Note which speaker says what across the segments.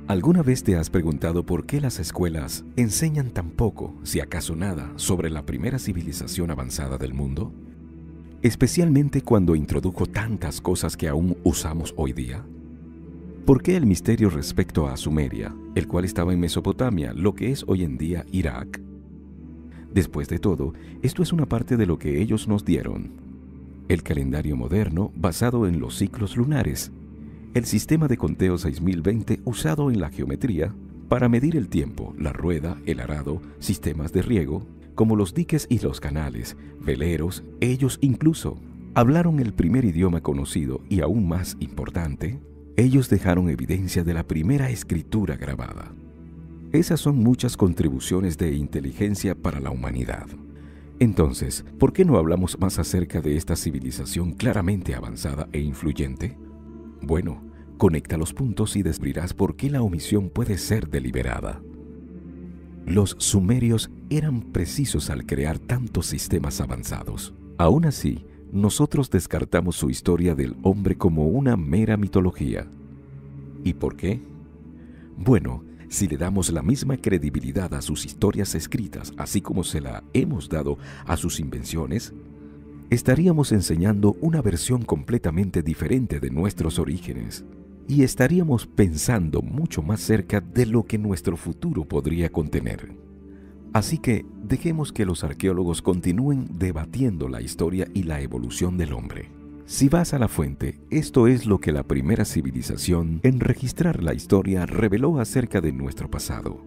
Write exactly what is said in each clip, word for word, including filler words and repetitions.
Speaker 1: ¿Alguna vez te has preguntado por qué las escuelas enseñan tan poco, si acaso nada, sobre la primera civilización avanzada del mundo? Especialmente cuando introdujo tantas cosas que aún usamos hoy día. ¿Por qué el misterio respecto a Sumeria, el cual estaba en Mesopotamia, lo que es hoy en día Irak? Después de todo, esto es una parte de lo que ellos nos dieron. El calendario moderno basado en los ciclos lunares. El sistema de conteo seis mil veinte usado en la geometría para medir el tiempo, la rueda, el arado, sistemas de riego, como los diques y los canales, veleros, ellos incluso hablaron el primer idioma conocido y aún más importante, ellos dejaron evidencia de la primera escritura grabada. Esas son muchas contribuciones de inteligencia para la humanidad. Entonces, ¿por qué no hablamos más acerca de esta civilización claramente avanzada e influyente? Bueno, conecta los puntos y descubrirás por qué la omisión puede ser deliberada. Los sumerios eran precisos al crear tantos sistemas avanzados. Aún así, nosotros descartamos su historia del hombre como una mera mitología. ¿Y por qué? Bueno, si le damos la misma credibilidad a sus historias escritas, así como se la hemos dado a sus invenciones, estaríamos enseñando una versión completamente diferente de nuestros orígenes y estaríamos pensando mucho más cerca de lo que nuestro futuro podría contener. Así que dejemos que los arqueólogos continúen debatiendo la historia y la evolución del hombre. Si vas a la fuente, esto es lo que la primera civilización en registrar la historia reveló acerca de nuestro pasado.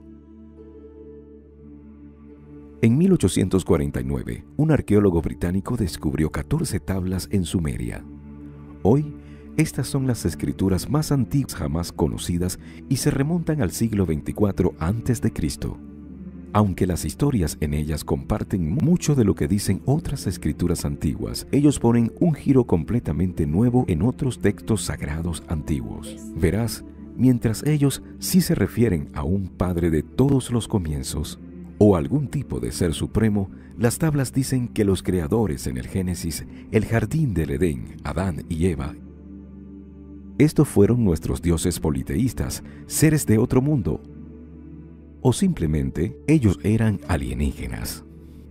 Speaker 1: En mil ochocientos cuarenta y nueve, un arqueólogo británico descubrió catorce tablas en Sumeria. Hoy, estas son las escrituras más antiguas jamás conocidas y se remontan al siglo veinticuatro antes de Cristo. Aunque las historias en ellas comparten mucho de lo que dicen otras escrituras antiguas, ellos ponen un giro completamente nuevo en otros textos sagrados antiguos. Verás, mientras ellos sí se refieren a un padre de todos los comienzos, o algún tipo de ser supremo, las tablas dicen que los creadores en el Génesis, el jardín del Edén, Adán y Eva, estos fueron nuestros dioses politeístas, seres de otro mundo, o simplemente ellos eran alienígenas.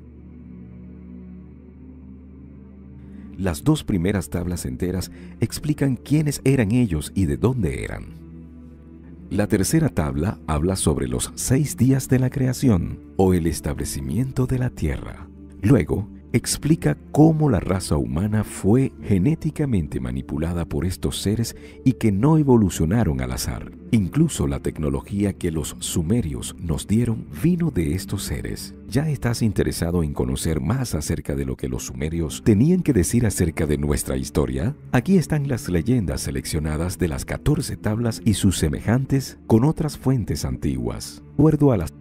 Speaker 1: Las dos primeras tablas enteras explican quiénes eran ellos y de dónde eran. La tercera tabla habla sobre los seis días de la creación o el establecimiento de la tierra. Luego, explica cómo la raza humana fue genéticamente manipulada por estos seres y que no evolucionaron al azar. Incluso la tecnología que los sumerios nos dieron vino de estos seres. ¿Ya estás interesado en conocer más acerca de lo que los sumerios tenían que decir acerca de nuestra historia? Aquí están las leyendas seleccionadas de las catorce tablas y sus semejantes con otras fuentes antiguas. De acuerdo a las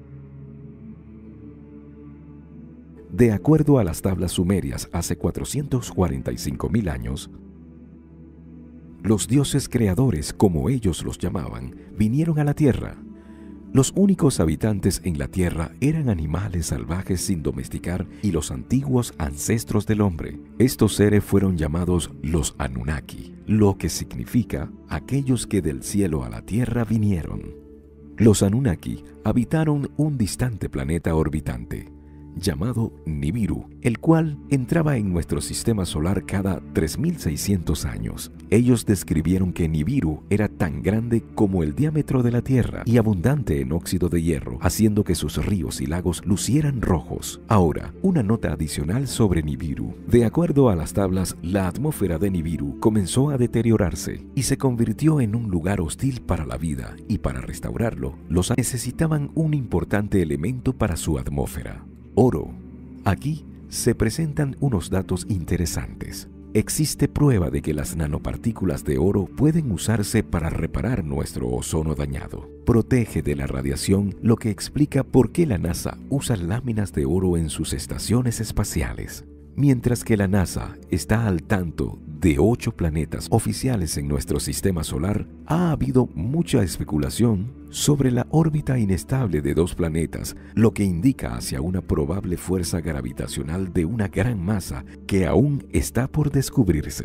Speaker 1: De acuerdo a las tablas sumerias hace cuatrocientos cuarenta y cinco mil años, los dioses creadores, como ellos los llamaban, vinieron a la tierra. Los únicos habitantes en la tierra eran animales salvajes sin domesticar y los antiguos ancestros del hombre. Estos seres fueron llamados los Anunnaki, lo que significa aquellos que del cielo a la tierra vinieron. Los Anunnaki habitaron un distante planeta orbitante llamado Nibiru, el cual entraba en nuestro sistema solar cada tres mil seiscientos años. Ellos describieron que Nibiru era tan grande como el diámetro de la Tierra y abundante en óxido de hierro, haciendo que sus ríos y lagos lucieran rojos. Ahora, una nota adicional sobre Nibiru. De acuerdo a las tablas, la atmósfera de Nibiru comenzó a deteriorarse y se convirtió en un lugar hostil para la vida, y para restaurarlo, los necesitaban un importante elemento para su atmósfera: oro. Aquí se presentan unos datos interesantes. Existe prueba de que las nanopartículas de oro pueden usarse para reparar nuestro ozono dañado. Protege de la radiación, lo que explica por qué la NASA usa láminas de oro en sus estaciones espaciales. Mientras que la NASA está al tanto de ocho planetas oficiales en nuestro sistema solar, ha habido mucha especulación sobre la órbita inestable de dos planetas, lo que indica hacia una probable fuerza gravitacional de una gran masa que aún está por descubrirse.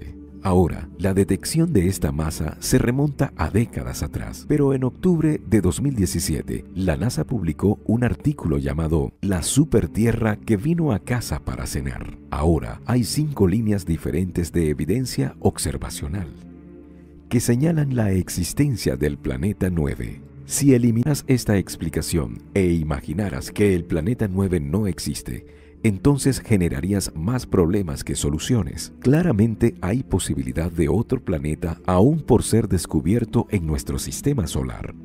Speaker 1: Ahora, la detección de esta masa se remonta a décadas atrás, pero en octubre de dos mil diecisiete, la NASA publicó un artículo llamado La Supertierra que vino a casa para cenar. Ahora, hay cinco líneas diferentes de evidencia observacional que señalan la existencia del planeta nueve. Si eliminas esta explicación e imaginaras que el planeta nueve no existe, entonces generarías más problemas que soluciones. Claramente hay posibilidad de otro planeta aún por ser descubierto en nuestro sistema solar.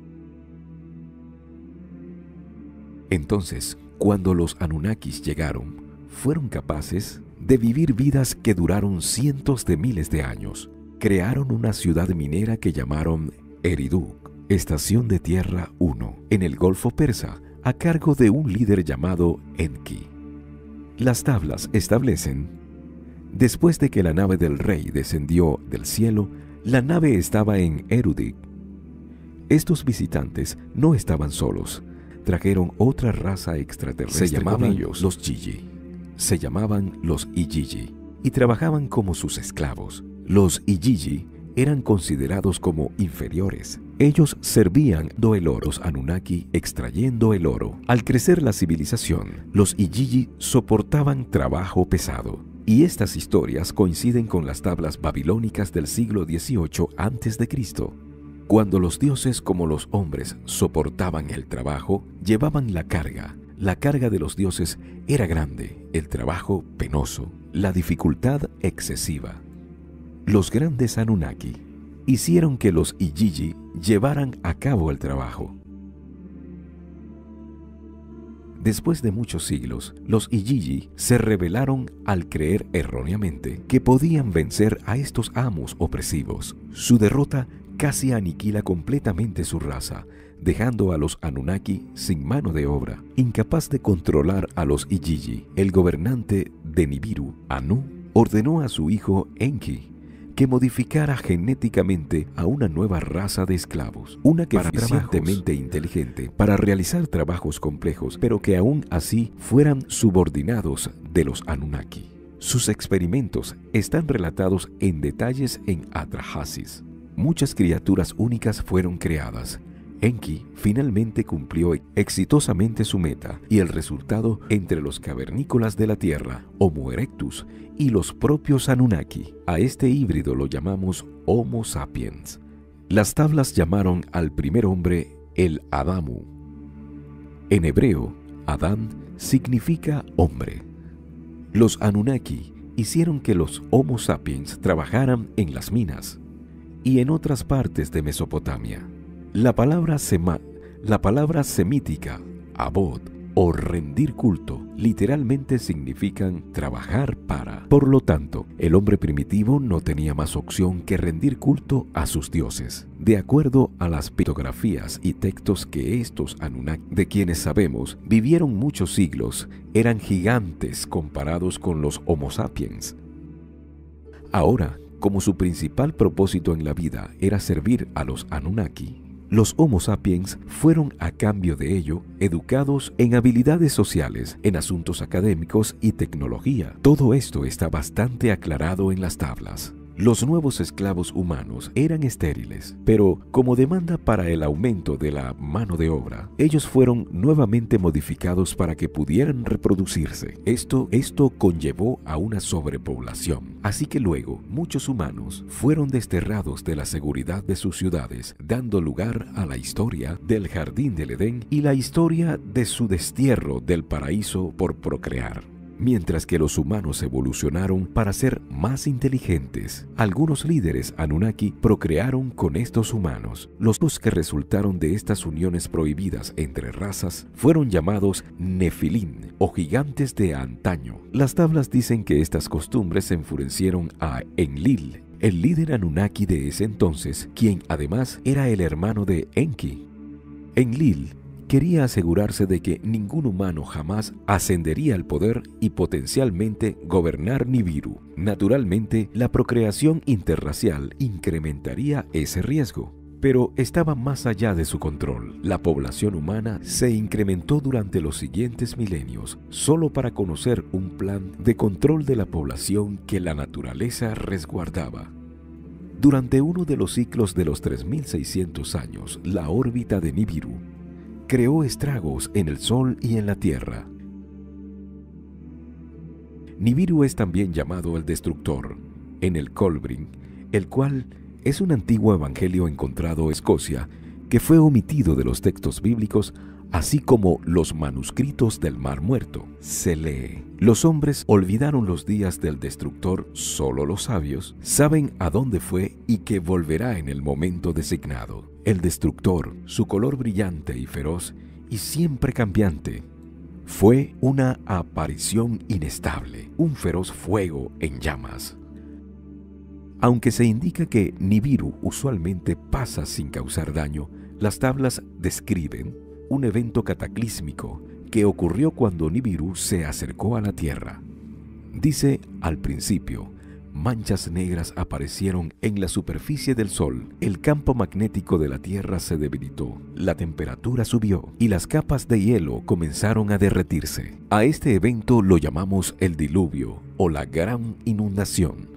Speaker 1: Entonces, cuando los Anunnakis llegaron, fueron capaces de vivir vidas que duraron cientos de miles de años. Crearon una ciudad minera que llamaron Eridu, Estación de Tierra uno, en el Golfo Persa, a cargo de un líder llamado Enki. Las tablas establecen: después de que la nave del rey descendió del cielo, la nave estaba en Eridu. Estos visitantes no estaban solos, trajeron otra raza extraterrestre. Se llamaban ellos los Gigi. Se llamaban los Igigi y trabajaban como sus esclavos. Los Igigi eran considerados como inferiores. Ellos servían do el oro, los Anunnaki extrayendo el oro. Al crecer la civilización, los Igigi soportaban trabajo pesado. Y estas historias coinciden con las tablas babilónicas del siglo dieciocho antes de Cristo. Cuando los dioses como los hombres soportaban el trabajo, llevaban la carga. La carga de los dioses era grande, el trabajo penoso, la dificultad excesiva. Los grandes Anunnaki hicieron que los Igigi llevaran a cabo el trabajo. Después de muchos siglos, los Igigi se rebelaron al creer erróneamente que podían vencer a estos amos opresivos. Su derrota casi aniquila completamente su raza, dejando a los Anunnaki sin mano de obra. Incapaz de controlar a los Igigi, el gobernante de Nibiru, Anu, ordenó a su hijo Enki que modificara genéticamente a una nueva raza de esclavos, una que fuera suficientemente inteligente para realizar trabajos complejos, pero que aún así fueran subordinados de los Anunnaki. Sus experimentos están relatados en detalles en Atrahasis. Muchas criaturas únicas fueron creadas. Enki finalmente cumplió exitosamente su meta y el resultado entre los cavernícolas de la Tierra, Homo erectus, y los propios Anunnaki. A este híbrido lo llamamos Homo sapiens. Las tablas llamaron al primer hombre el Adamu. En hebreo, Adán significa hombre. Los Anunnaki hicieron que los Homo sapiens trabajaran en las minas y en otras partes de Mesopotamia. La palabra, sema, la palabra semítica, abod, o rendir culto, literalmente significan trabajar para. Por lo tanto, el hombre primitivo no tenía más opción que rendir culto a sus dioses. De acuerdo a las pictografías y textos que estos Anunnaki, de quienes sabemos, vivieron muchos siglos, eran gigantes comparados con los Homo sapiens. Ahora, como su principal propósito en la vida era servir a los Anunnaki, los Homo sapiens fueron, a cambio de ello, educados en habilidades sociales, en asuntos académicos y tecnología. Todo esto está bastante aclarado en las tablas. Los nuevos esclavos humanos eran estériles, pero como demanda para el aumento de la mano de obra, ellos fueron nuevamente modificados para que pudieran reproducirse. Esto, esto conllevó a una sobrepoblación. Así que luego, muchos humanos fueron desterrados de la seguridad de sus ciudades, dando lugar a la historia del Jardín del Edén y la historia de su destierro del paraíso por procrear. Mientras que los humanos evolucionaron para ser más inteligentes, algunos líderes Anunnaki procrearon con estos humanos. Los dos que resultaron de estas uniones prohibidas entre razas fueron llamados Nefilín o gigantes de antaño. Las tablas dicen que estas costumbres enfurecieron a Enlil, el líder Anunnaki de ese entonces, quien además era el hermano de Enki. Enlil quería asegurarse de que ningún humano jamás ascendería al poder y potencialmente gobernar Nibiru. Naturalmente, la procreación interracial incrementaría ese riesgo. pero estaba más allá de su control. La población humana se incrementó durante los siguientes milenios, solo para conocer un plan de control de la población que la naturaleza resguardaba. Durante uno de los ciclos de los tres mil seiscientos años, la órbita de Nibiru creó estragos en el Sol y en la Tierra. Nibiru es también llamado el Destructor en el Kolbrin, el cual es un antiguo evangelio encontrado en Escocia que fue omitido de los textos bíblicos, así como los manuscritos del Mar Muerto. Se lee: los hombres olvidaron los días del Destructor, solo los sabios saben a dónde fue y que volverá en el momento designado. El Destructor, su color brillante y feroz y siempre cambiante, fue una aparición inestable, un feroz fuego en llamas. Aunque se indica que Nibiru usualmente pasa sin causar daño, las tablas describen un evento cataclísmico que ocurrió cuando Nibiru se acercó a la Tierra. Dice: al principio, manchas negras aparecieron en la superficie del Sol, el campo magnético de la Tierra se debilitó, la temperatura subió y las capas de hielo comenzaron a derretirse. A este evento lo llamamos el diluvio o la gran inundación.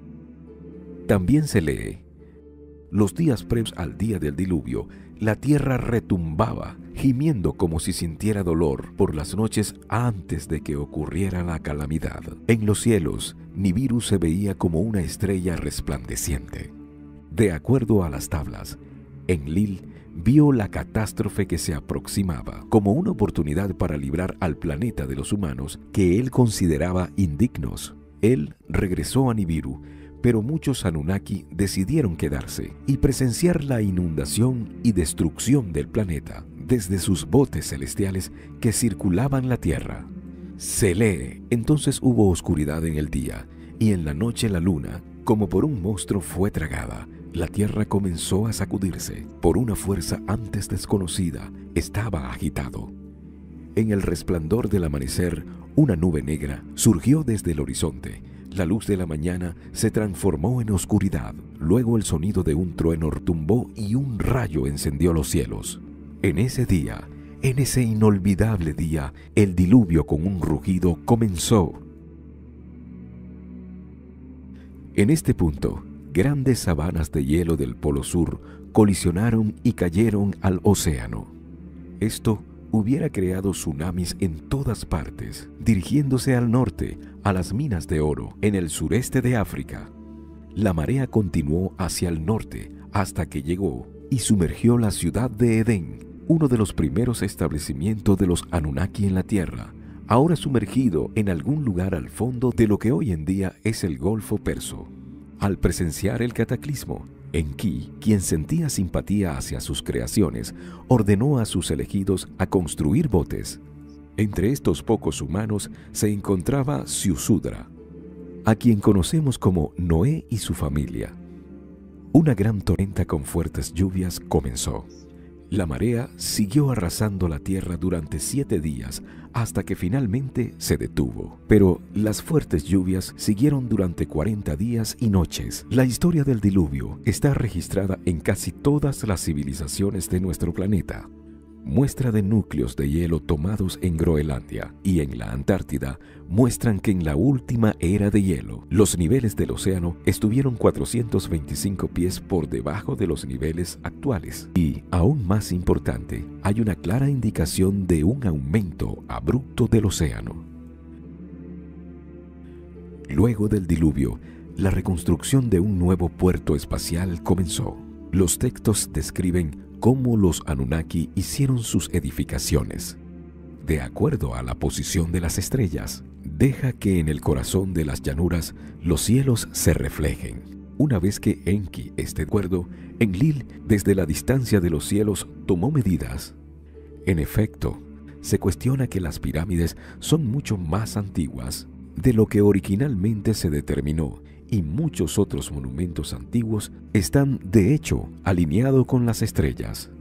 Speaker 1: También se lee: los días previos al día del diluvio, la tierra retumbaba, gimiendo como si sintiera dolor por las noches antes de que ocurriera la calamidad. En los cielos, Nibiru se veía como una estrella resplandeciente. De acuerdo a las tablas, Enlil vio la catástrofe que se aproximaba como una oportunidad para librar al planeta de los humanos que él consideraba indignos. Él regresó a Nibiru, pero muchos Anunnaki decidieron quedarse y presenciar la inundación y destrucción del planeta desde sus botes celestiales que circulaban la Tierra. Se lee: entonces hubo oscuridad en el día, y en la noche la luna, como por un monstruo, fue tragada. La Tierra comenzó a sacudirse por una fuerza antes desconocida. Estaba agitado. En el resplandor del amanecer, una nube negra surgió desde el horizonte. La luz de la mañana se transformó en oscuridad. Luego el sonido de un trueno retumbó y un rayo encendió los cielos. En ese día, en ese inolvidable día, el diluvio con un rugido comenzó. En este punto, grandes sabanas de hielo del Polo Sur colisionaron y cayeron al océano. Esto hubiera creado tsunamis en todas partes, dirigiéndose al norte, a las minas de oro, en el sureste de África. La marea continuó hacia el norte hasta que llegó y sumergió la ciudad de Edén, uno de los primeros establecimientos de los Anunnaki en la Tierra, ahora sumergido en algún lugar al fondo de lo que hoy en día es el Golfo Perso. Al presenciar el cataclismo, Enki, quien sentía simpatía hacia sus creaciones, ordenó a sus elegidos a construir botes. Entre estos pocos humanos se encontraba Ziusudra, a quien conocemos como Noé y su familia. Una gran tormenta con fuertes lluvias comenzó. La marea siguió arrasando la tierra durante siete días hasta que finalmente se detuvo. Pero las fuertes lluvias siguieron durante cuarenta días y noches. La historia del diluvio está registrada en casi todas las civilizaciones de nuestro planeta. Muestra de núcleos de hielo tomados en Groenlandia y en la Antártida muestran que en la última era de hielo, los niveles del océano estuvieron cuatrocientos veinticinco pies por debajo de los niveles actuales. Y, aún más importante, hay una clara indicación de un aumento abrupto del océano. Luego del diluvio, la reconstrucción de un nuevo puerto espacial comenzó. Los textos describen cómo los Anunnaki hicieron sus edificaciones. De acuerdo a la posición de las estrellas, deja que en el corazón de las llanuras los cielos se reflejen. Una vez que Enki esté de acuerdo, Enlil, desde la distancia de los cielos, tomó medidas. En efecto, se cuestiona que las pirámides son mucho más antiguas de lo que originalmente se determinó, y muchos otros monumentos antiguos están, de hecho, alineados con las estrellas.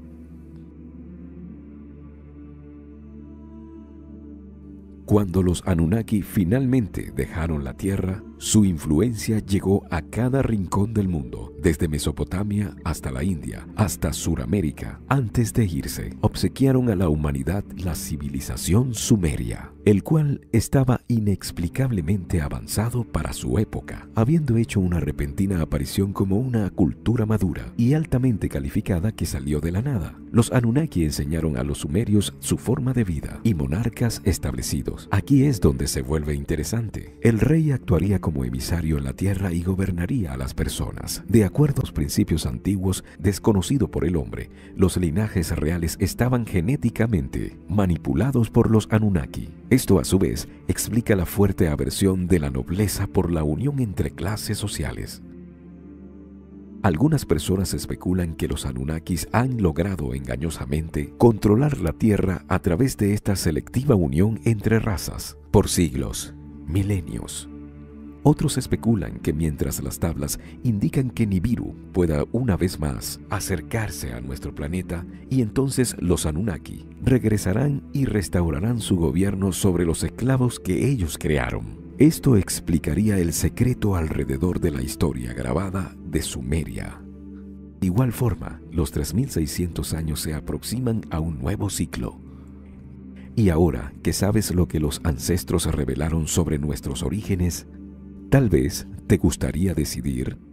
Speaker 1: Cuando los Anunnaki finalmente dejaron la Tierra, Su influencia llegó a cada rincón del mundo, desde Mesopotamia hasta la India, hasta Suramérica. Antes de irse, obsequiaron a la humanidad la civilización sumeria, el cual estaba inexplicablemente avanzado para su época, habiendo hecho una repentina aparición como una cultura madura y altamente calificada que salió de la nada. Los Anunnaki enseñaron a los sumerios su forma de vida y monarcas establecidos. Aquí es donde se vuelve interesante. El rey actuaría como emisario en la tierra y gobernaría a las personas. De acuerdo a los principios antiguos desconocidos por el hombre, los linajes reales estaban genéticamente manipulados por los Anunnaki. Esto a su vez explica la fuerte aversión de la nobleza por la unión entre clases sociales. Algunas personas especulan que los Anunnakis han logrado engañosamente controlar la Tierra a través de esta selectiva unión entre razas por siglos, milenios. Otros especulan que mientras las tablas indican que Nibiru pueda una vez más acercarse a nuestro planeta, y entonces los Anunnaki regresarán y restaurarán su gobierno sobre los esclavos que ellos crearon. Esto explicaría el secreto alrededor de la historia grabada de Sumeria. De igual forma, los tres mil seiscientos años se aproximan a un nuevo ciclo. Y ahora que sabes lo que los ancestros revelaron sobre nuestros orígenes, tal vez te gustaría decidir